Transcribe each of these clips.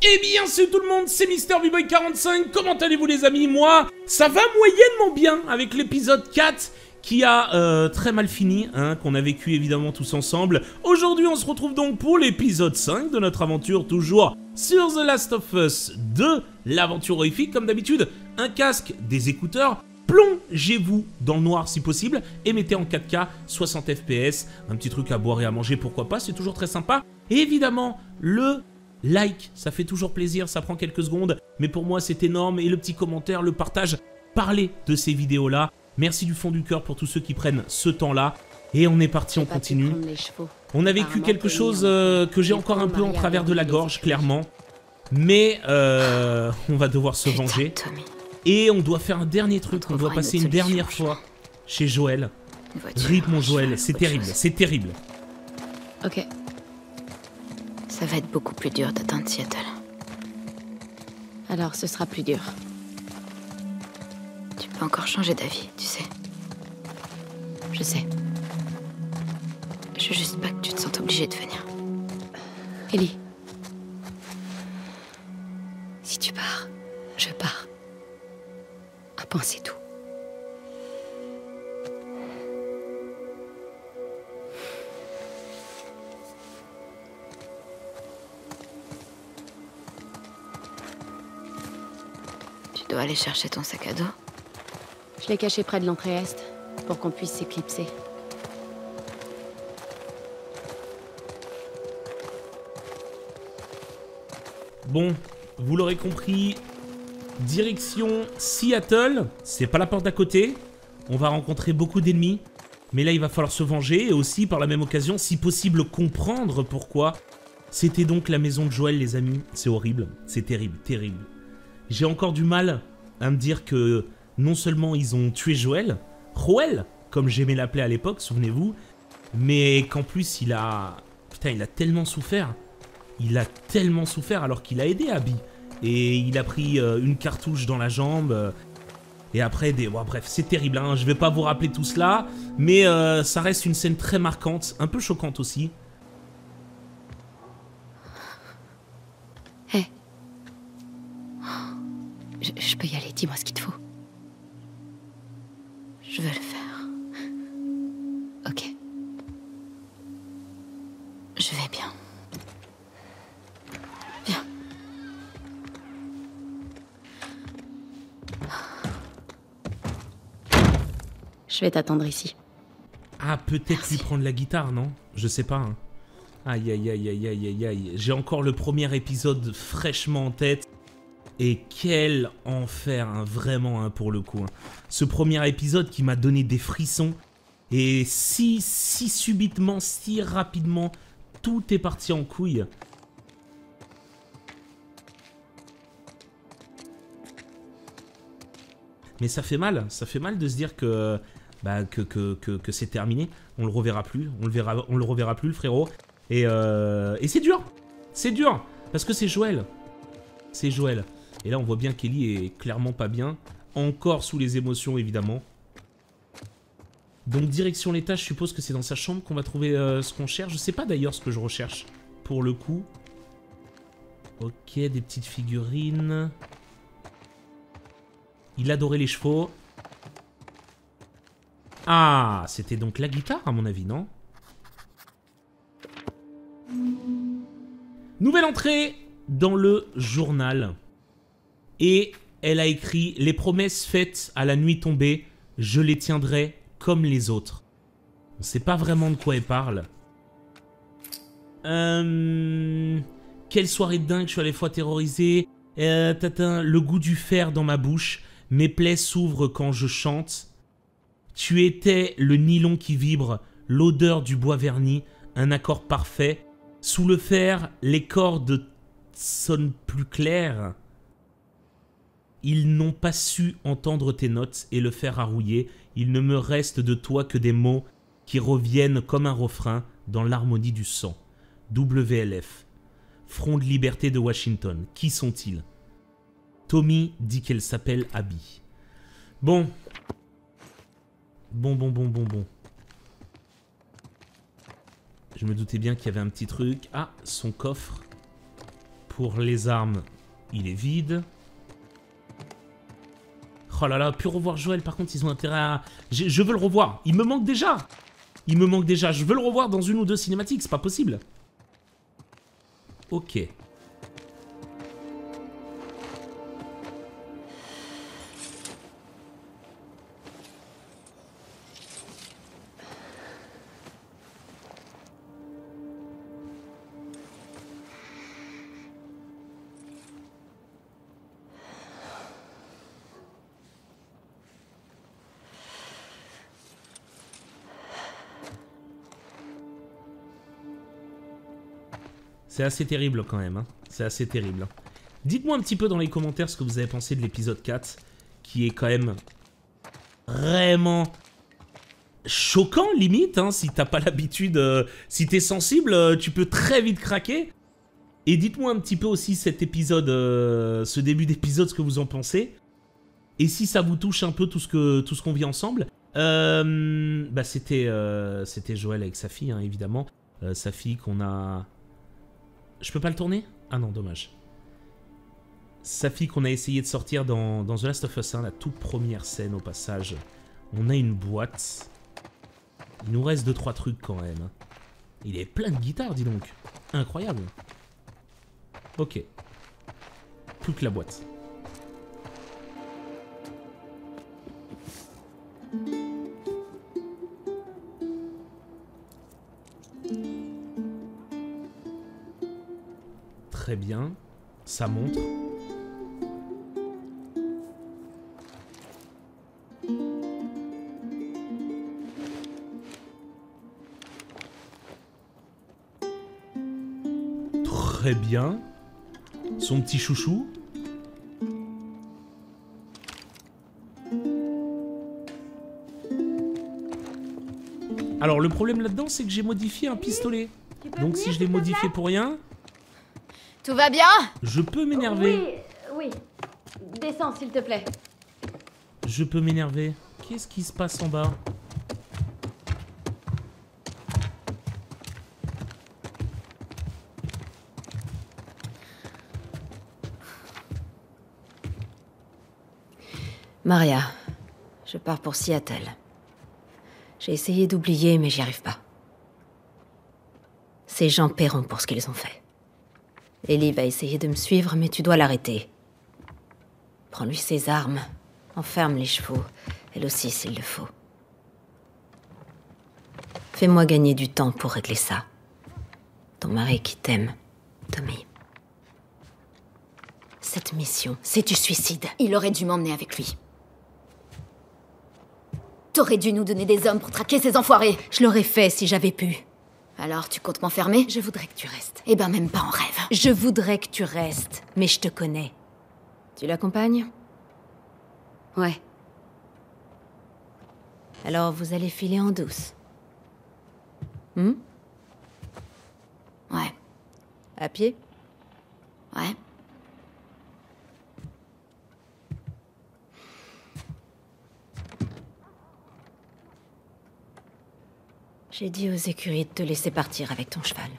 Eh bien c'est tout le monde, c'est MrVboy45, comment allez-vous les amis? Moi, ça va moyennement bien avec l'épisode 4 qui a très mal fini, hein, qu'on a vécu évidemment tous ensemble. Aujourd'hui on se retrouve donc pour l'épisode 5 de notre aventure, toujours sur The Last of Us 2, l'aventure horrifique comme d'habitude. Un casque, des écouteurs, plongez-vous dans le noir si possible et mettez en 4K 60 FPS, un petit truc à boire et à manger, pourquoi pas, c'est toujours très sympa. Et évidemment, le like, ça fait toujours plaisir, ça prend quelques secondes, mais pour moi c'est énorme. Et le petit commentaire, le partage, parlez de ces vidéos-là. Merci du fond du cœur pour tous ceux qui prennent ce temps-là. Et on est parti, on continue. On a vécu quelque chose que j'ai encore un peu en travers de la gorge, clairement. Mais on va devoir se venger. Et on doit faire un dernier truc, on doit passer une dernière fois chez Joël. Rip mon Joël, c'est terrible, c'est terrible. Ok. Ça va être beaucoup plus dur d'atteindre Seattle. Alors ce sera plus dur. Tu peux encore changer d'avis, tu sais. Je sais. Je veux juste pas que tu te sentes obligée de venir. Ellie. Si tu pars, je pars. Un point, c'est tout. Tu dois aller chercher ton sac à dos. Je l'ai caché près de l'entrée est, pour qu'on puisse s'éclipser. Bon, vous l'aurez compris, direction Seattle, c'est pas la porte d'à côté. On va rencontrer beaucoup d'ennemis, mais là il va falloir se venger et aussi par la même occasion, si possible, comprendre pourquoi. C'était donc la maison de Joël, les amis. C'est horrible, c'est terrible, terrible. J'ai encore du mal à me dire que non seulement ils ont tué Joël, comme j'aimais l'appeler à l'époque, souvenez-vous, mais qu'en plus il a... Putain, il a tellement souffert. Il a tellement souffert alors qu'il a aidé Abby. Et il a pris une cartouche dans la jambe. Et après, bon, bref, c'est terrible, hein. Je vais pas vous rappeler tout cela. Mais ça reste une scène très marquante, un peu choquante aussi. Hé. Je peux y aller, dis-moi ce qu'il te faut. Je veux le faire. Ok. Je vais bien. Viens. Je vais t'attendre ici. Ah, peut-être lui prendre la guitare, non? Je sais pas, hein. Aïe, aïe, aïe, aïe, aïe, aïe, aïe. J'ai encore le premier épisode fraîchement en tête. Et quel enfer, hein, vraiment, hein, pour le coup. Hein. Ce premier épisode qui m'a donné des frissons. Et si subitement, si rapidement, tout est parti en couille. Mais ça fait mal de se dire que, bah, que c'est terminé. On le reverra plus, on le reverra plus, le frérot. Et c'est dur, parce que c'est Joël. C'est Joël. Et là, on voit bien qu'Ellie est clairement pas bien. Encore sous les émotions, évidemment. Donc, direction l'étage, je suppose que c'est dans sa chambre qu'on va trouver ce qu'on cherche. Je sais pas d'ailleurs ce que je recherche, pour le coup. Ok, des petites figurines. Il adorait les chevaux. Ah, c'était donc la guitare, à mon avis, non? Nouvelle entrée dans le journal. Et elle a écrit « Les promesses faites à la nuit tombée, je les tiendrai comme les autres. » On ne sait pas vraiment de quoi elle parle. Quelle soirée de dingue, je suis à la fois terrorisé. Le goût du fer dans ma bouche. Mes plaies s'ouvrent quand je chante. Tu étais le nylon qui vibre, l'odeur du bois verni, un accord parfait. Sous le fer, les cordes sonnent plus claires. Ils n'ont pas su entendre tes notes et le fer a rouillé. Il ne me reste de toi que des mots qui reviennent comme un refrain dans l'harmonie du sang. WLF. Front de liberté de Washington. Qui sont-ils? Tommy dit qu'elle s'appelle Abby. Bon. Bon. Je me doutais bien qu'il y avait un petit truc. Ah, son coffre. pour les armes, il est vide. Oh là là, pu revoir Joël, par contre, ils ont intérêt à... Je veux le revoir. Il me manque déjà. Il me manque déjà. Je veux le revoir dans une ou deux cinématiques, c'est pas possible. Ok. C'est assez terrible quand même, hein. C'est assez terrible. Dites-moi un petit peu dans les commentaires ce que vous avez pensé de l'épisode 4, qui est quand même vraiment choquant limite, hein, si t'as pas l'habitude, si t'es sensible, tu peux très vite craquer. Et dites-moi un petit peu aussi cet épisode, ce début d'épisode, ce que vous en pensez. Et si ça vous touche un peu tout ce qu'on vit ensemble. Bah c'était Joël avec sa fille, hein, évidemment. Sa fille qu'on a... Je peux pas le tourner? Ah non, dommage. Sa fille qu'on a essayé de sortir dans The Last of Us 1, la toute première scène au passage. On a une boîte. Il nous reste 2-3 trucs quand même. Il est plein de guitares, dis donc. Incroyable. Ok. Plus que la boîte. Très bien. Ça montre. Très bien. Son petit chouchou. Alors le problème là-dedans, c'est que j'ai modifié un pistolet. Donc si je l'ai modifié pour rien... Tout va bien? Je peux m'énerver. Oui. Descends, s'il te plaît. Je peux m'énerver. Qu'est-ce qui se passe en bas? Maria, je pars pour Seattle. J'ai essayé d'oublier, mais j'y arrive pas. Ces gens paieront pour ce qu'ils ont fait. Ellie va essayer de me suivre, mais tu dois l'arrêter. Prends-lui ses armes, enferme les chevaux, elle aussi s'il le faut. Fais-moi gagner du temps pour régler ça. Ton mari qui t'aime, Tommy. Cette mission, c'est du suicide. Il aurait dû m'emmener avec lui. T'aurais dû nous donner des hommes pour traquer ces enfoirés. Je l'aurais fait si j'avais pu. Alors, tu comptes m'enfermer? Je voudrais que tu restes. Eh ben, même pas en rêve. Je voudrais que tu restes, mais je te connais. Tu l'accompagnes? Ouais. Alors vous allez filer en douce. Hmm? Ouais. À pied? Ouais. J'ai dit aux écuries de te laisser partir avec ton cheval.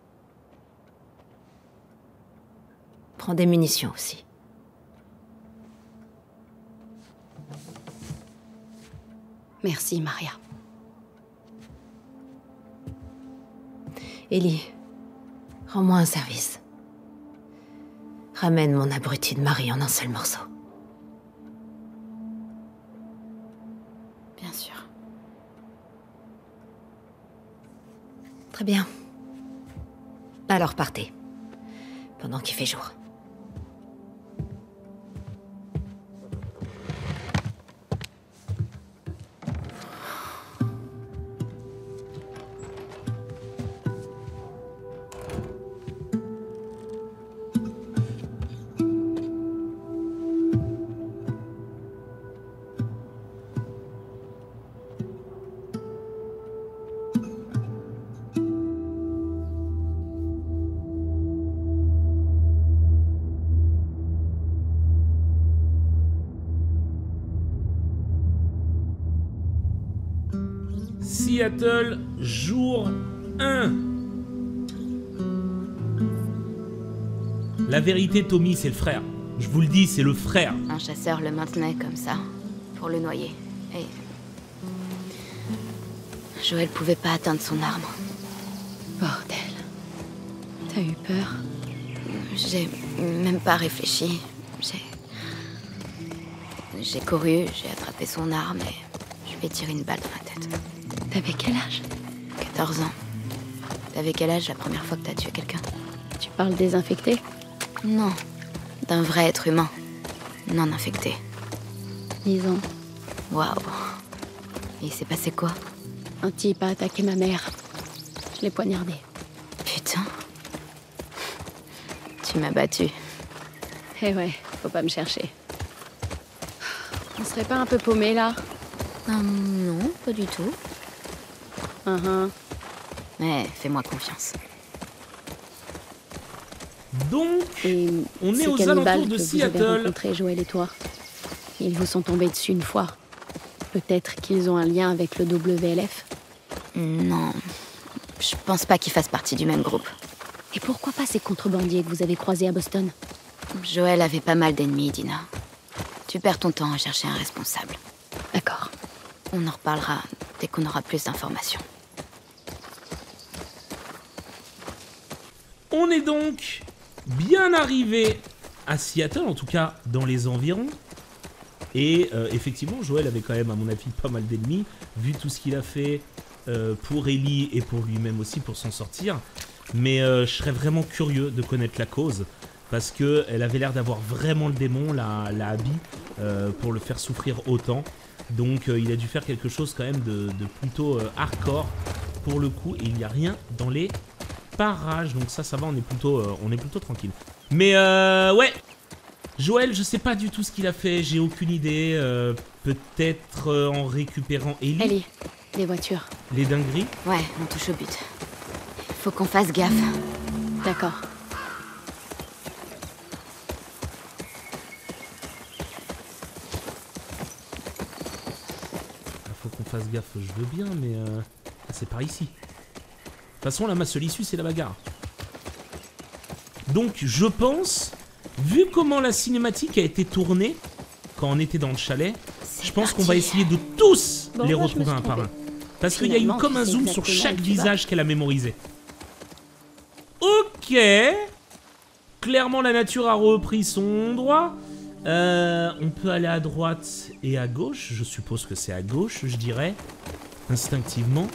Prends des munitions aussi. Merci, Maria. Ellie, rends-moi un service. Ramène mon abruti de mari en un seul morceau. Bien sûr. Très bien. Alors partez. Pendant qu'il fait jour. Seattle, jour 1. La vérité, Tommy, c'est le frère. Je vous le dis, c'est le frère. Un chasseur le maintenait comme ça, pour le noyer. Et... Joël pouvait pas atteindre son arme. Bordel. T'as eu peur? J'ai même pas réfléchi. J'ai couru, j'ai attrapé son arme et je lui ai tiré une balle dans la tête. T'avais quel âge? 14 ans. T'avais quel âge la première fois que t'as tué quelqu'un? Tu parles des infectés? Non. D'un vrai être humain. Non infecté. 10 ans. Waouh. Et il s'est passé quoi? Un type a attaqué ma mère. Je l'ai poignardé. Putain. Tu m'as battu. Eh ouais, faut pas me chercher. On serait pas un peu paumé là? Non, pas du tout. Mais fais-moi confiance. Donc, Et on est ces aux cannibales alentours de que vous avez Seattle. rencontrés, Joël et toi. Ils vous sont tombés dessus une fois. Peut-être qu'ils ont un lien avec le WLF. Non. Je pense pas qu'ils fassent partie du même groupe. Et pourquoi pas ces contrebandiers que vous avez croisés à Boston? Joël avait pas mal d'ennemis, Dina. Tu perds ton temps à chercher un responsable. D'accord. On en reparlera dès qu'on aura plus d'informations. On est donc bien arrivé à Seattle, en tout cas dans les environs. Et effectivement, Joël avait quand même, à mon avis, pas mal d'ennemis, vu tout ce qu'il a fait pour Ellie et pour lui-même aussi, pour s'en sortir. Mais je serais vraiment curieux de connaître la cause, parce qu'elle avait l'air d'avoir vraiment le démon, la Abby, pour le faire souffrir autant. Donc il a dû faire quelque chose quand même de plutôt hardcore, pour le coup, et il n'y a rien dans les parages. Donc ça va, on est plutôt tranquille. Mais ouais, Joël, je sais pas du tout ce qu'il a fait, j'ai aucune idée. Peut-être en récupérant Ellie. Ellie, les voitures. Les dingueries. Ouais, on touche au but. Faut qu'on fasse gaffe. D'accord. Faut qu'on fasse gaffe, je veux bien, mais c'est par ici. De toute façon, la seule issue, c'est la bagarre. Donc, je pense, vu comment la cinématique a été tournée quand on était dans le chalet, je pense qu'on va essayer de tous les retrouver un par un. Parce qu'il y a eu comme un zoom sur chaque visage qu'elle a mémorisé. Ok. Clairement, la nature a repris son droit. On peut aller à droite et à gauche. Je suppose que c'est à gauche, je dirais. Instinctivement.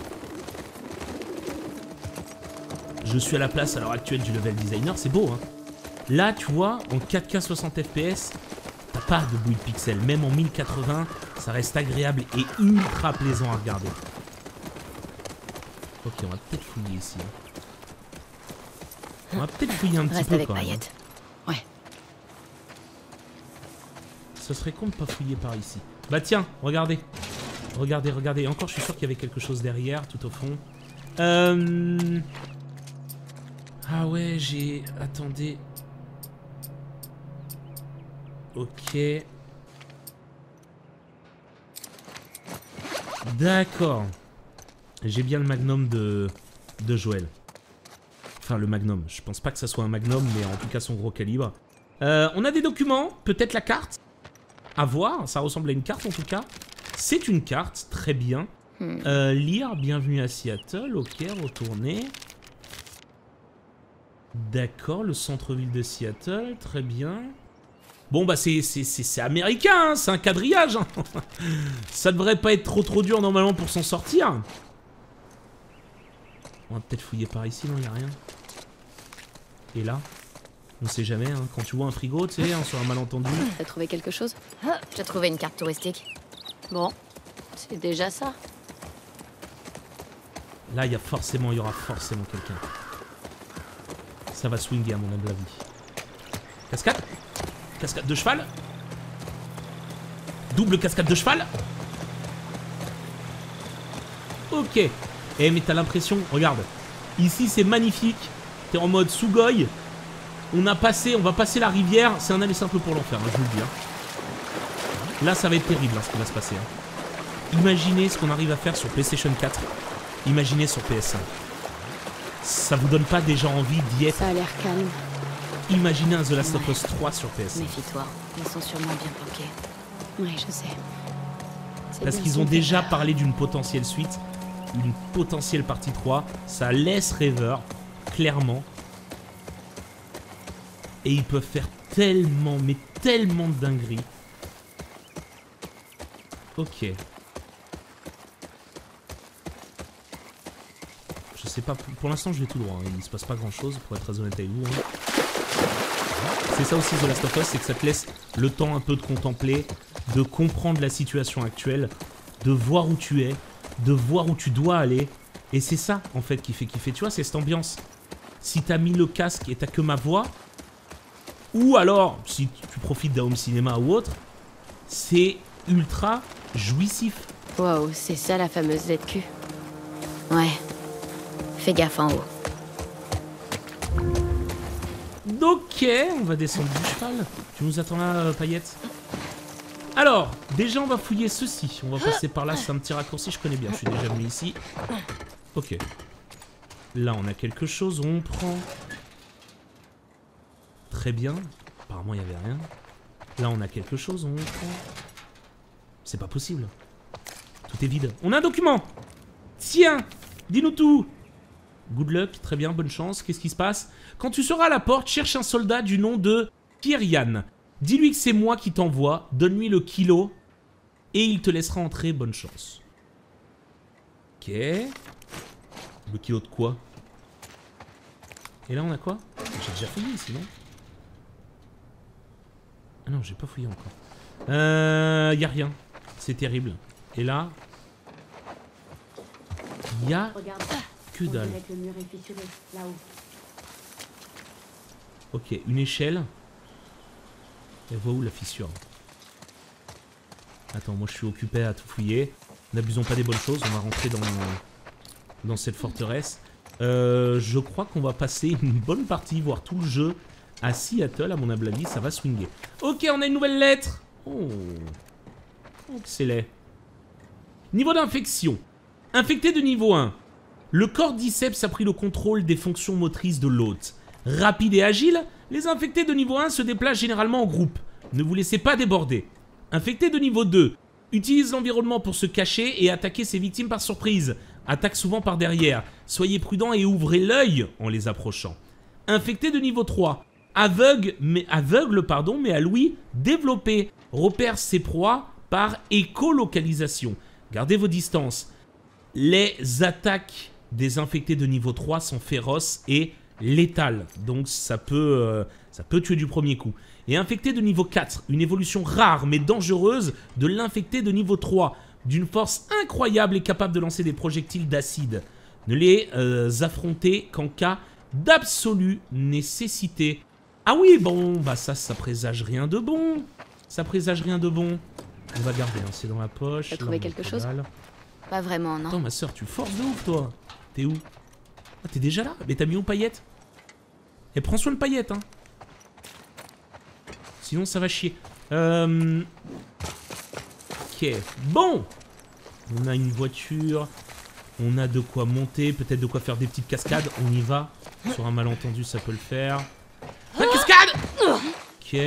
Je suis à la place à l'heure actuelle du level designer. C'est beau, hein. Là, tu vois, en 4K 60 FPS, t'as pas de bruit de pixels. Même en 1080, ça reste agréable et ultra plaisant à regarder. Ok, on va peut-être fouiller ici. On va peut-être fouiller un petit peu quand même. Paillette. Ouais. Ce serait con de pas fouiller par ici. Bah tiens, regardez. Regardez, regardez. Encore, je suis sûr qu'il y avait quelque chose derrière, tout au fond. Ah ouais, j'ai... Attendez. Ok. D'accord. J'ai bien le magnum de Joël. Enfin, le magnum. Je pense pas que ça soit un magnum, mais en tout cas son gros calibre. On a des documents. Peut-être la carte. À voir. Ça ressemble à une carte en tout cas. C'est une carte. Très bien. Lire. Bienvenue à Seattle. Ok, retourner. D'accord, le centre-ville de Seattle. Très bien. Bon, bah c'est américain, hein, c'est un quadrillage. Hein. Ça devrait pas être trop dur normalement pour s'en sortir. On va peut-être fouiller par ici, non, il n'y a rien. Et là, on sait jamais, hein, quand tu vois un frigo, tu sais, hein, sur un malentendu. T'as trouvé quelque chose? J'ai trouvé une carte touristique. Bon, c'est déjà ça. Là, il y aura forcément quelqu'un. Ça va swinguer à mon humble avis. Cascade? Cascade de cheval? Double cascade de cheval? Ok. Eh mais t'as l'impression, regarde. Ici c'est magnifique. T'es en mode Sugoi. On va passer la rivière. C'est un aller simple pour l'enfer, hein, je vous le dis. Hein. Là ça va être terrible hein, ce qui va se passer. Hein. Imaginez ce qu'on arrive à faire sur PlayStation 4. Imaginez sur PS5. Ça vous donne pas déjà envie d'y être? Ça a l'air calme. Imaginez un The Last of Us 3 sur PS. Méfie-toi, ils sont sûrement bien planqués. Oui, je sais. C'est Parce bien qu'ils ce ont qu'on déjà fait. parlé d'une potentielle suite, une potentielle partie 3. Ça laisse rêveur, clairement. Et ils peuvent faire tellement, mais tellement de dingueries. Ok. Je sais pas, pour l'instant je vais tout droit, hein. Il se passe pas grand chose pour être très honnête avec vous. Hein. C'est ça aussi The Last of Us, c'est que ça te laisse le temps un peu de contempler, de comprendre la situation actuelle, de voir où tu es, de voir où tu dois aller. Et c'est ça en fait qui fait kiffer, tu vois, c'est cette ambiance. Si t'as mis le casque et t'as que ma voix, ou alors si tu profites d'un home cinéma ou autre, c'est ultra jouissif. Wow, c'est ça la fameuse ZQ. Ouais. Fais gaffe en haut. Ok, on va descendre du cheval. Tu nous attends là, Paillette? Alors, déjà on va fouiller ceci. On va passer par là, c'est un petit raccourci, je connais bien, je suis déjà venu ici. Ok. Là on a quelque chose, on prend. Très bien. Apparemment il n'y avait rien. Là on a quelque chose, on prend. C'est pas possible. Tout est vide. On a un document. Tiens, dis-nous tout. Good luck, très bien, bonne chance. Qu'est-ce qui se passe? Quand tu seras à la porte, cherche un soldat du nom de Kyrian. Dis-lui que c'est moi qui t'envoie, donne-lui le kilo, et il te laissera entrer, bonne chance. Ok. Le kilo de quoi? Et là on a quoi? J'ai déjà fouillé ici, non? Ah non, j'ai pas fouillé encore. Y a rien. C'est terrible. Et là... Y a... que dalle. Ok, une échelle. Elle voit où la fissure? Attends, moi je suis occupé à tout fouiller. N'abusons pas des bonnes choses, on va rentrer dans cette forteresse. Je crois qu'on va passer une bonne partie, voire tout le jeu, à Seattle, à mon humble avis, ça va swinguer. Ok, on a une nouvelle lettre. Oh, excellent. Niveau d'infection. Infecté de niveau 1. Le cordyceps a pris le contrôle des fonctions motrices de l'hôte. Rapide et agile, les infectés de niveau 1 se déplacent généralement en groupe. Ne vous laissez pas déborder. Infecté de niveau 2. Utilise l'environnement pour se cacher et attaquer ses victimes par surprise. Attaque souvent par derrière. Soyez prudent et ouvrez l'œil en les approchant. Infecté de niveau 3. Aveugle, mais à l'ouïe développé. Repère ses proies par écolocalisation. Gardez vos distances. Les attaques des infectés de niveau 3 sont féroces et létales. Donc ça peut tuer du premier coup. Et infecté de niveau 4, une évolution rare mais dangereuse de l'infecté de niveau 3. D'une force incroyable et capable de lancer des projectiles d'acide. Ne les affrontez qu'en cas d'absolue nécessité. Ah oui, bon, bah ça présage rien de bon. Ça présage rien de bon. On va garder, hein, c'est dans la poche. T'as trouvé quelque chose? Pas vraiment, non. Attends, ma soeur, tu forces de ouf, toi. T'es où? Ah, t'es déjà là? Mais t'as mis où Paillette? Et prends soin de Paillette, hein. Sinon, ça va chier. Ok. Bon. On a une voiture. On a de quoi monter. Peut-être de quoi faire des petites cascades. On y va. Sur un malentendu, ça peut le faire. La cascade! Ok.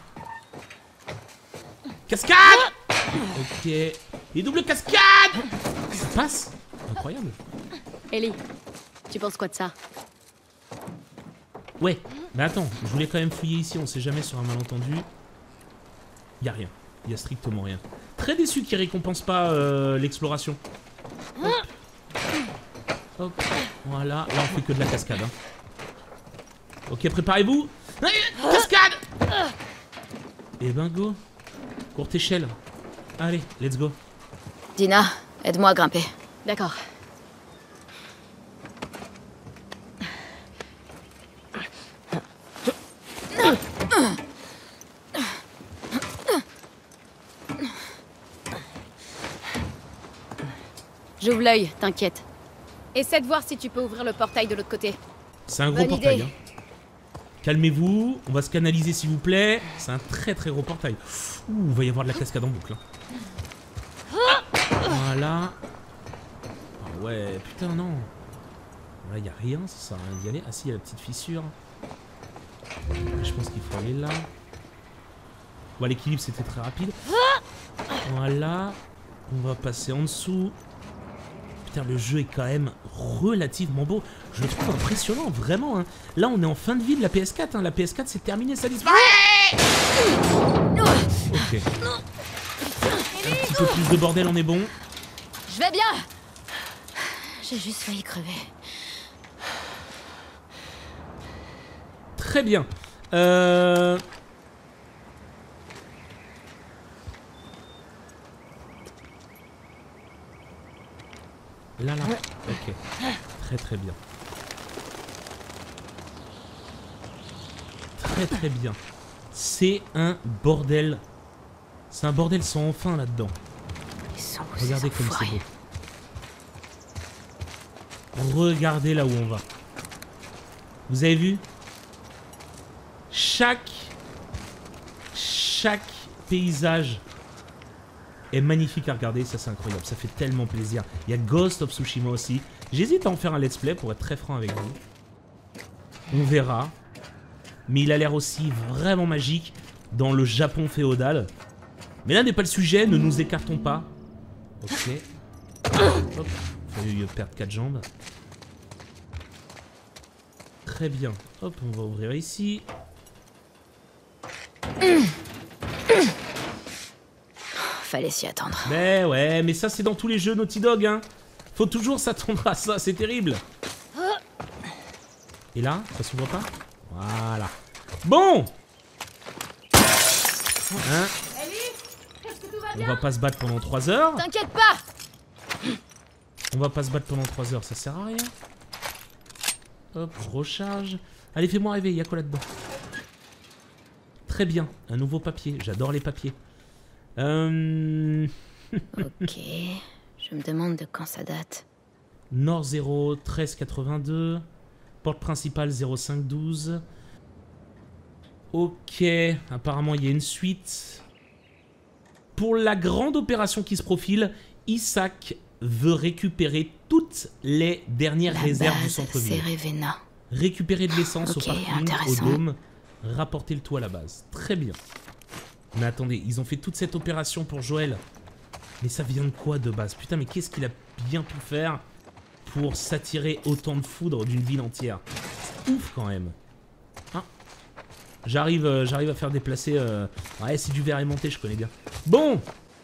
Cascade! Ok. Et double cascade! Ça passe? Incroyable. Ellie, tu penses quoi de ça? Ouais. Mais attends, je voulais quand même fouiller ici. On sait jamais sur un malentendu. Y'a rien. Y'a strictement rien. Très déçu qu'il récompense pas l'exploration. Hop. Hop. Voilà. Là, on fait que de la cascade. Hein. Ok, préparez-vous. Cascade! Et ben go. Courte échelle. Allez, let's go. Dina, aide-moi à grimper. D'accord. J'ouvre l'œil, t'inquiète. Essaie de voir si tu peux ouvrir le portail de l'autre côté. C'est un gros Bonne portail. idée. Hein. Calmez-vous, on va se canaliser s'il vous plaît. C'est un très très gros portail. Ouh, il va y avoir de la cascade en boucle. Hein. Voilà. Ah ouais, putain non. Là, il n'y a rien, ça sert à rien d'y aller. Ah si, il y a la petite fissure. Je pense qu'il faut aller là. Bon, l'équilibre, c'était très rapide. Voilà. On va passer en dessous. Putain, le jeu est quand même relativement beau. Je le trouve impressionnant, vraiment. Hein. Là, on est en fin de vie de la PS4. Hein. La PS4, c'est terminé, ça disparaît. Ok. Un petit peu plus de bordel, on est bon. Je vais bien. J'ai juste failli crever. Très bien. Là. Ok. Très bien. Très bien. C'est un bordel. C'est un bordel sans fin là-dedans. Regardez comme c'est beau. Regardez là où on va. Vous avez vu? Chaque paysage est magnifique à regarder, ça c'est incroyable, ça fait tellement plaisir. Il y a Ghost of Tsushima aussi. J'hésite à en faire un let's play pour être très franc avec vous. On verra. Mais il a l'air aussi vraiment magique dans le Japon féodal. Mais là n'est pas le sujet, ne nous écartons pas. Ok. Hop, failli perdre 4 jambes. Très bien. Hop, on va ouvrir ici. Fallait s'y attendre. Mais ouais, mais ça c'est dans tous les jeux Naughty Dog, hein. Faut toujours s'attendre à ça, c'est terrible. Et là, ça s'ouvre pas? Voilà. Bon. Hein? On va pas se battre pendant 3 heures. T'inquiète pas. On va pas se battre pendant 3 heures, ça sert à rien. Hop, je recharge. Allez, fais-moi rêver, y'a quoi là-dedans? Très bien, un nouveau papier, j'adore les papiers. Ok, je me demande de quand ça date. Nord 0, 1382. Porte principale 0512. Ok, apparemment il y a une suite. Pour la grande opération qui se profile, Isaac veut récupérer toutes les dernières réserves du centre-ville. C'est Ravenna. Récupérer de l'essence au Ok, parking, au intéressant. dôme, rapporter le tout à la base. Très bien. Mais attendez, ils ont fait toute cette opération pour Joël. Mais ça vient de quoi de base? Putain, mais qu'est-ce qu'il a bien pu faire pour s'attirer autant de foudre d'une ville entière? C'est ouf quand même. Hein? J'arrive à faire déplacer... Ouais, c'est du verre aimanté, je connais bien. Bon!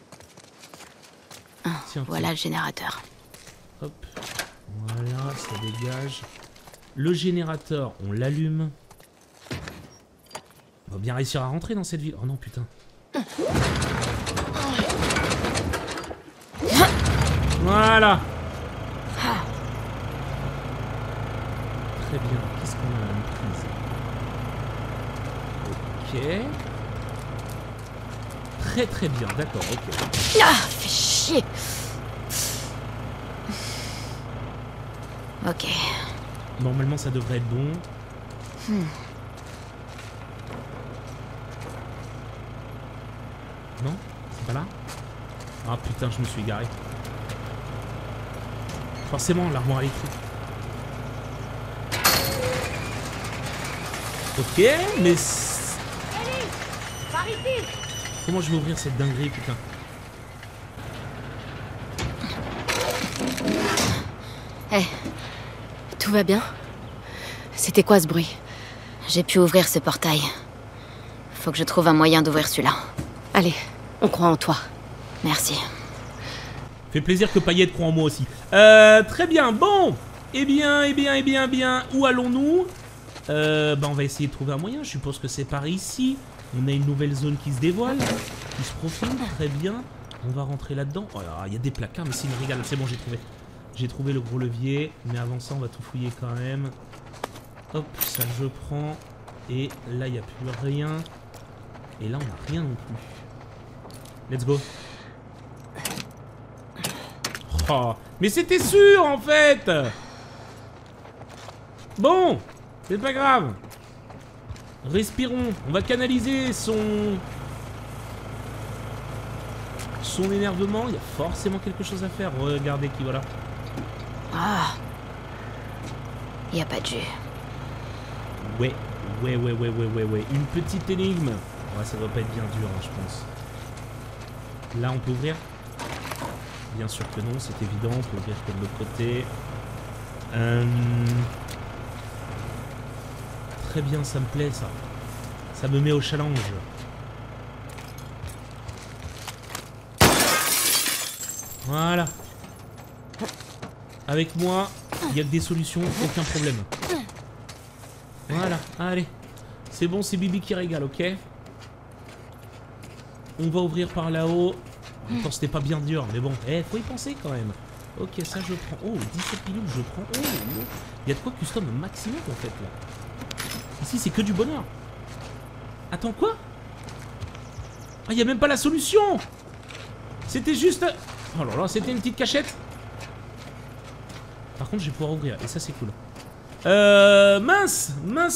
Tiens, Voilà le générateur. hop. Voilà, ça dégage. Le générateur, on l'allume. On va bien réussir à rentrer dans cette ville. Oh non, putain. Voilà. Très bien. Qu'est-ce qu'on a à une prise? Ok. Très bien, d'accord, ok. Ah, fais chier. Ok. Normalement, ça devrait être bon. Non? C'est pas là? Ah putain, je me suis égaré. Forcément, l'armoire électrique. Ok, mais... Comment je vais ouvrir cette dinguerie, putain? Eh, tout va bien? C'était quoi ce bruit? J'ai pu ouvrir ce portail. Faut que je trouve un moyen d'ouvrir celui-là. Allez, on croit en toi. Merci. Fait plaisir que Payette croit en moi aussi. Très bien, bon. Eh bien. Où allons-nous? On va essayer de trouver un moyen. Je suppose que c'est par ici. On a une nouvelle zone qui se dévoile, qui se profile. Très bien. On va rentrer là-dedans. Oh là, il y a des placards, mais c'est une régale. C'est bon, j'ai trouvé. J'ai trouvé le gros levier. Mais avant ça, on va tout fouiller quand même. Hop, ça je prends. Et là, il n'y a plus rien. Et là, on n'a rien non plus. Let's go. Oh, mais c'était sûr en fait. Bon, c'est pas grave. Respirons. On va canaliser son énervement. Il y a forcément quelque chose à faire. Regardez qui voilà. Ah. Y a pas de jus. Ouais, Ouais. Une petite énigme. Ouais, ça va pas être bien dur, hein, je pense. Là, on peut ouvrir? Bien sûr que non, c'est évident. On peut ouvrir comme de l'autre côté. Très bien, ça me plaît, ça. Ça me met au challenge. Voilà. Avec moi, il y a que des solutions, aucun problème. Voilà, allez. C'est bon, c'est Bibi qui régale, ok? On va ouvrir par là-haut. Attends, c'était pas bien dur, mais bon. Faut y penser quand même. Ok, ça je prends. Oh, 17 pilules, je prends. Oh, il y a de quoi custom maximum en fait là. Ici, c'est que du bonheur. Attends, quoi? Ah, il y a même pas la solution. C'était juste... Oh là là, c'était une petite cachette. Par contre, je vais pouvoir ouvrir, et ça c'est cool. Mince.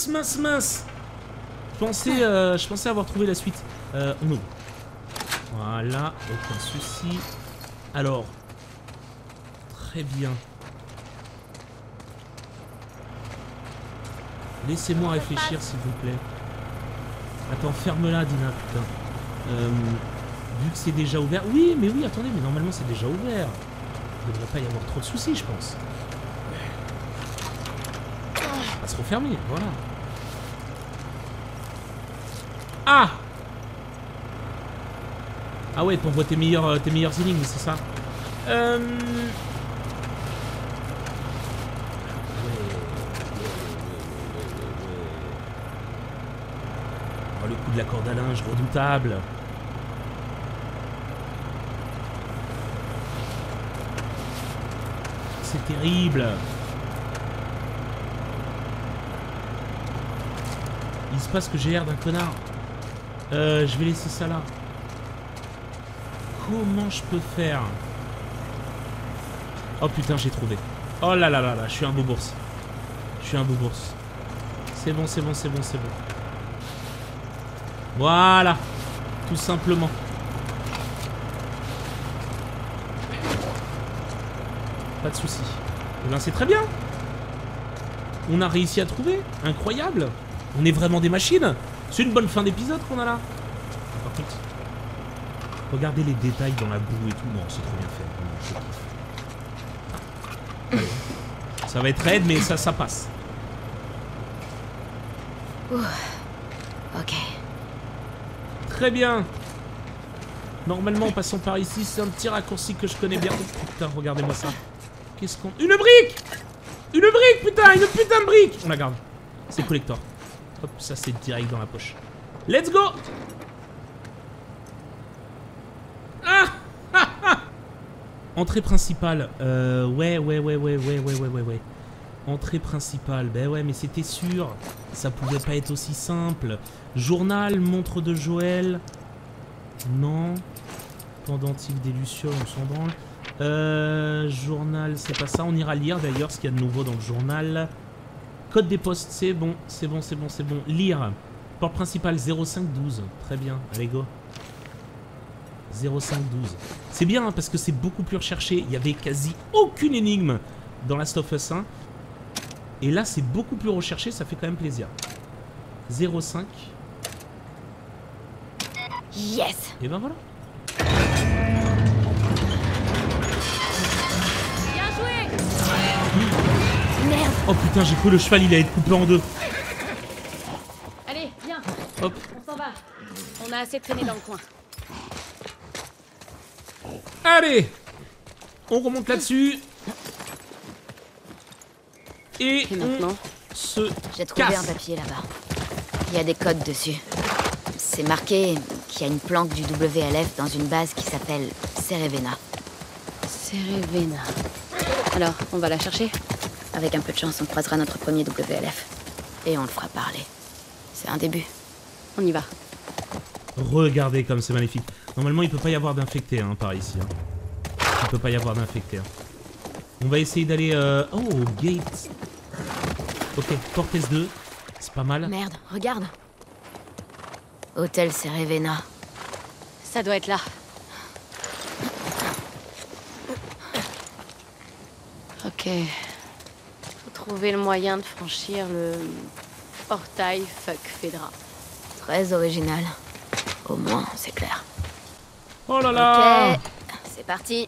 Je pensais avoir trouvé la suite. On ouvre. Voilà, aucun souci. Alors, très bien. Laissez-moi réfléchir, s'il vous plaît. Attends, ferme-la, Dina, putain. Vu que c'est déjà ouvert... Oui, attendez, mais normalement c'est déjà ouvert. Il ne devrait pas y avoir trop de soucis, je pense. On va se refermer, voilà. Ah! Ah ouais, t'envoies tes meilleures énigmes, c'est ça? Oh, le coup de la corde à linge, redoutable. C'est terrible. Il se passe que j'ai l'air d'un connard. Je vais laisser ça là. Comment je peux faire? Oh putain, j'ai trouvé. Oh là là là là, je suis un beau bourse. C'est bon. Voilà. Tout simplement. Pas de soucis. Eh ben, c'est très bien. On a réussi à trouver. Incroyable. On est vraiment des machines. C'est une bonne fin d'épisode qu'on a là. Par contre, regardez les détails dans la boue et tout. Non, c'est trop bien fait. Je kiffe. Allez. Ça va être raide, mais ça passe. Ok. Très bien. Normalement, en passant par ici, c'est un petit raccourci que je connais bien. Oh, putain, regardez-moi ça. Qu'est-ce qu'on... Une brique! Une brique, putain! Une putain de brique! On la garde. C'est collector. Hop, ça c'est direct dans la poche. Let's go! Ah! Entrée principale. Ouais. Entrée principale. Ben ouais, mais c'était sûr. Ça pouvait pas être aussi simple. Journal, montre de Joël. Non. Pendentif des Lucioles, on s'en branle. Journal, c'est pas ça. On ira lire d'ailleurs ce qu'il y a de nouveau dans le journal. Code des postes, c'est bon. Lire. Porte principale 0512. Très bien. Allez, go. 0512. C'est bien hein, parce que c'est beaucoup plus recherché. Il y avait quasi aucune énigme dans Last of Us 1. Et là, c'est beaucoup plus recherché. Ça fait quand même plaisir. 05. Yes. Et ben voilà. Merde. Oh putain, j'ai cru le cheval il allait être coupé en deux. Allez, viens, Hop. on s'en va. On a assez traîné dans le coin. Allez. On remonte là-dessus. Et maintenant, on se J'ai trouvé un casse. papier là-bas. Il y a des codes dessus. C'est marqué qu'il y a une planque du WLF dans une base qui s'appelle Cerevena. Cerevena. Alors, on va la chercher? Avec un peu de chance, on croisera notre premier WLF. Et on le fera parler. C'est un début. On y va. Regardez comme c'est magnifique. Normalement, il peut pas y avoir d'infectés hein, par ici. Hein. Il peut pas y avoir d'infectés. Hein. On va essayer d'aller... Oh, gate. Ok, porte S2. C'est pas mal. Merde, regarde. Hôtel Cerevena. Ça doit être là. Ok. Faut trouver le moyen de franchir Portail fuck Fedra. Très original. Au moins, c'est clair. Oh là là. Ok, c'est parti.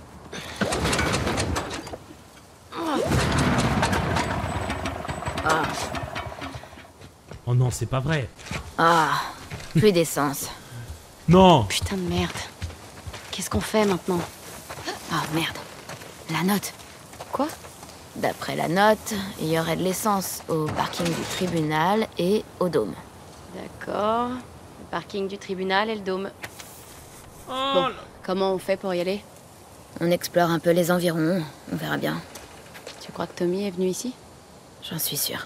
Ah, Oh non, c'est pas vrai. ah, plus d'essence. Non. Putain de merde. Qu'est-ce qu'on fait maintenant? Ah merde, la note. Quoi? D'après la note, il y aurait de l'essence au parking du tribunal et au dôme. D'accord. Le parking du tribunal et le dôme. Oh Bon, là- comment on fait pour y aller? On explore un peu les environs, on verra bien. Tu crois que Tommy est venu ici? J'en suis sûre.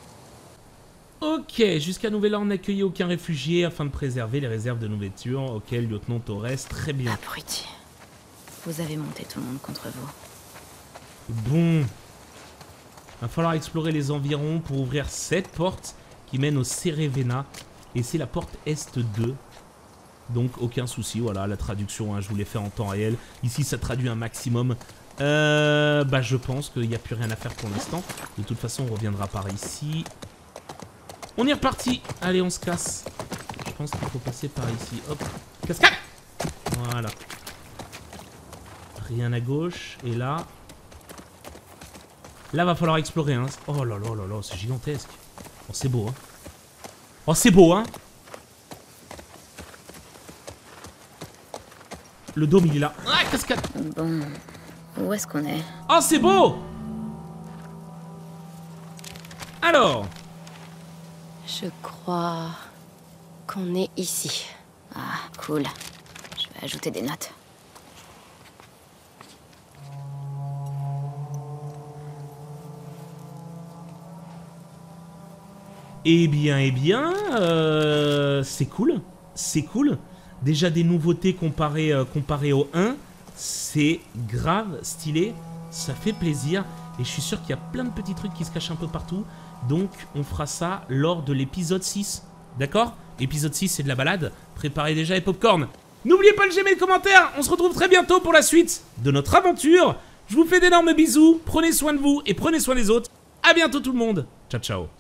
Ok, jusqu'à nouvel ordre, n'accueillez aucun réfugié afin de préserver les réserves de nourriture. Ok, lieutenant Torres, très bien. Abruti. Vous avez monté tout le monde contre vous. Bon. Va falloir explorer les environs pour ouvrir cette porte qui mène au Cerevena. Et c'est la porte Est 2. Donc aucun souci, voilà la traduction, hein, je vous l'ai fait en temps réel. Ici ça traduit un maximum. Bah je pense qu'il n'y a plus rien à faire pour l'instant. De toute façon on reviendra par ici. On est reparti. Allez on se casse. Je pense qu'il faut passer par ici. Hop. Cascade. Voilà. Rien à gauche. Et là... Là va falloir explorer. Hein. Oh là là là là, c'est gigantesque. Oh c'est beau hein. Oh c'est beau hein. Le dôme il est là. Ah cascade. Bon, où est-ce qu'on est? Oh c'est beau. Alors. Je crois qu'on est ici. Ah, cool. Je vais ajouter des notes. Eh bien, c'est cool. C'est cool. Déjà des nouveautés comparées au 1. C'est grave stylé. Ça fait plaisir. Et je suis sûr qu'il y a plein de petits trucs qui se cachent un peu partout. Donc, on fera ça lors de l'épisode 6. D'accord? Épisode 6, c'est de la balade. Préparez déjà les popcorn. N'oubliez pas de j'aimer, le commentaire. On se retrouve très bientôt pour la suite de notre aventure. Je vous fais d'énormes bisous. Prenez soin de vous et prenez soin des autres. À bientôt tout le monde. Ciao, ciao.